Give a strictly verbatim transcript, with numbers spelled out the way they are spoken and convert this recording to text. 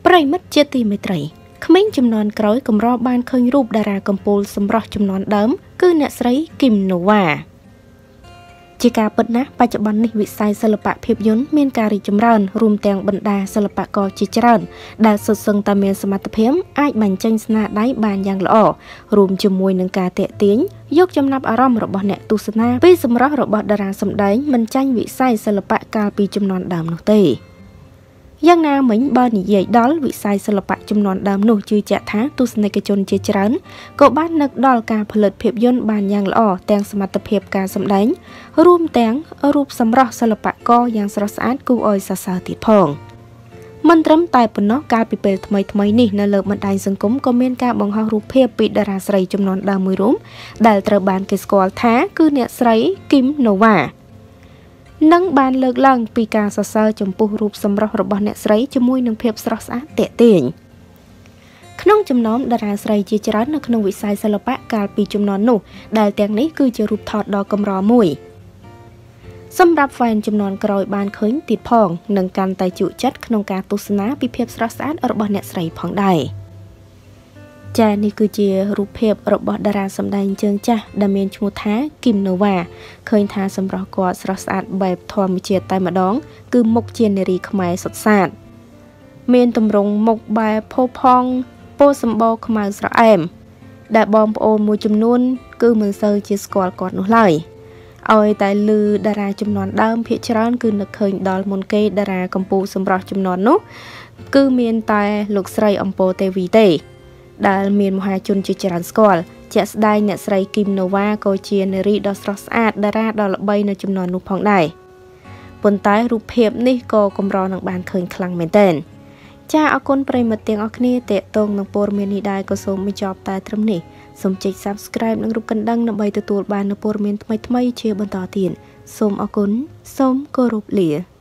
ប្រិមិត្តជាទីមេត្រីក្មេងចំនួនក្រោយកម្របានឃើញរូបតារាកំពូលសម្រស់ចំនួនដើមគឺអ្នកស្រីគីមណូវ៉ាជាការពិតណាស់បច្ចុប្បន្ននេះវិស័យសិល្បៈភាពយន្តមានការរីកចម្រើនរួមទាំងបណ្ដាសិល្បករជាច្រើនដែលសុទ្ធសឹងតែមានសមត្ថភាពអាចបញ្ចេញស្នាដៃបានយ៉ាងល្អរួមជាមួយនឹងការទាក់ទាញយកចំណាប់អារម្មណ៍របស់អ្នកទស្សនាពីសម្រស់របស់តារាសម្ដែងមិនចាញ់វិស័យសិល្បៈកាលពីចំនួនដើមនោះទេយ៉ាងណាមិញបើនិយាយដល់វិស័យសិល្បៈចំនួនដើមនោះជឿជាក់ថាទស្សនិកជនជាច្រើនក៏បាននឹកដល់ការផលិតភាពយន្តបានយ៉ាងល្អទាំងសមត្ថភាពការសម្ដែងរួមទាំងរូបសម្រស់សិល្បករយ៉ាងស្រស់ស្អាតគួរឲ្យសរសើរទៀតផងមិនត្រឹមតែប៉ុណ្ណោះកាលពីពេលថ្មីថ្មីនេះនៅលើបណ្ដាញសង្គមក៏មានការបង្ហោះរូបភាពពីតារាស្រីចំនួនដើមមួយរូបដែលត្រូវបានគេស្គាល់ថាគឺអ្នកស្រីគីមណូវ៉ានឹងបានលើកឡើងពីការសរសើរចំពោះរូបសម្រស់របស់អ្នកស្រីជាមួយនឹងភាពស្រស់ស្អាតទាក់ទាញក្នុងចំណោមតារាស្រីជាច្រើននៅក្នុងវិស័យសិល្បៈកាលពីជំនាន់នោះដែលទាំងនេះគឺជារូបថតដ៏កម្រមួយសម្រាប់ fan ចំនួនក្រោយបានឃើញទៀតផងនិងកាន់តែជក់ចិត្តក្នុងការទស្សនាពីភាពស្រស់ស្អាតរបស់អ្នកស្រីផងដែរចា៎នេះគឺជារូបភាពរបស់តារាសម្ដែងជើងចាស់ដែលមានឈ្មោះថាគីមណូវ៉ាឃើញថាសម្រស់គាត់ស្រស់ស្អាតបែបធម្មជាតិតែម្ដងគឺមុខជានារីខ្មែរសុទ្ធសាធមានទម្រង់មុខបែបផូរផង់ពោលសម្បូរខ្មៅស្រអែមដែលបងប្អូនមួយចំនួនគឺមិនសូវជាស្គាល់គាត់នោះឡើយឲ្យតែលឺតារាចំនួនដើមភាគច្រើនគឺនឹកឃើញដល់មុនគេតារាកម្ពុជាសម្រស់ចំនួននោះគឺមានតែលោកស្រីអំពរទេវីទេដែលមានមហាជនជាច្រើនស្គាល់ជាក់ស្ដែងអ្នកស្រីគីមណូវ៉ាក៏ជានារីដ៏ស្រស់ស្អាតតារាដ៏ល្បីនៅចំនួននោះផងដែរប៉ុន្តែរូបភាពនេះក៏កម្រនឹងបានឃើញខ្លាំងមែនទែនចាអរគុណប្រិយមិត្តទាំងអស់គ្នាតេតងនឹងព័ត៌មាននេះដែរក៏សូមបញ្ចប់តែត្រឹមនេះសូមចុច Subscribe និងរូបកណ្ដឹងដើម្បីទទួលបាននូវព័ត៌មានថ្មីៗជាបន្តទៀតសូមអរគុណសូមគោរពលា